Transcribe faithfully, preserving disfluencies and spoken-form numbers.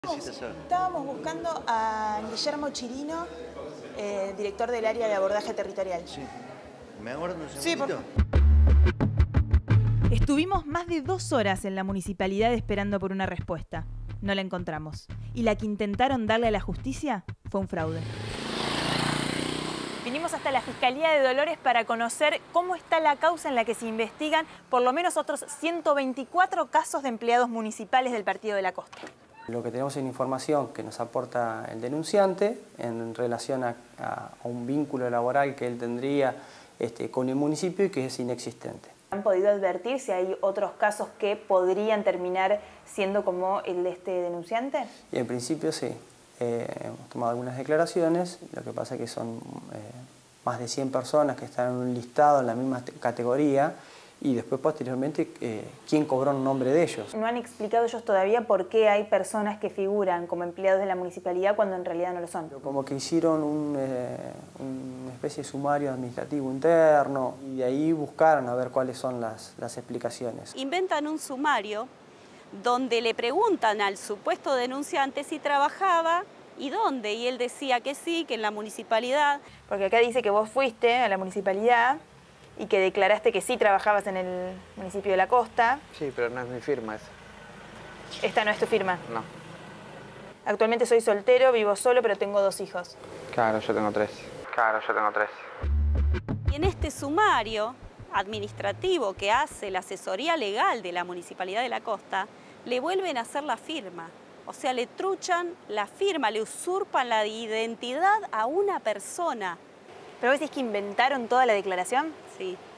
Estábamos buscando a Guillermo Chirino, eh, director del área de abordaje territorial. Sí. ¿Me aguardan un Sí, por segundito? Estuvimos más de dos horas en la municipalidad esperando por una respuesta. No la encontramos. Y la que intentaron darle a la justicia fue un fraude. Vinimos hasta la Fiscalía de Dolores para conocer cómo está la causa en la que se investigan por lo menos otros ciento veinticuatro casos de empleados municipales del Partido de la Costa. Lo que tenemos es información que nos aporta el denunciante en relación a, a un vínculo laboral que él tendría este, con el municipio y que es inexistente. ¿Han podido advertir si hay otros casos que podrían terminar siendo como el de este denunciante? Y en principio sí. Eh, hemos tomado algunas declaraciones, lo que pasa es que son eh, más de cien personas que están en un listado en la misma categoría y después posteriormente eh, quién cobró el nombre de ellos. No han explicado ellos todavía por qué hay personas que figuran como empleados de la municipalidad cuando en realidad no lo son. Como que hicieron un, eh, una especie de sumario administrativo interno y de ahí buscaron a ver cuáles son las, las explicaciones. Inventan un sumario donde le preguntan al supuesto denunciante si trabajaba y dónde, y él decía que sí, que en la municipalidad. Porque acá dice que vos fuiste a la municipalidad y que declaraste que sí trabajabas en el municipio de La Costa. Sí, pero no es mi firma esa. ¿Esta no es tu firma? No. Actualmente soy soltero, vivo solo, pero tengo dos hijos. Claro, yo tengo tres. Claro, yo tengo tres. Y en este sumario administrativo que hace la asesoría legal de la Municipalidad de La Costa, le vuelven a hacer la firma. O sea, le truchan la firma, le usurpan la identidad a una persona. ¿Pero vos decís que inventaron toda la declaración? Sí.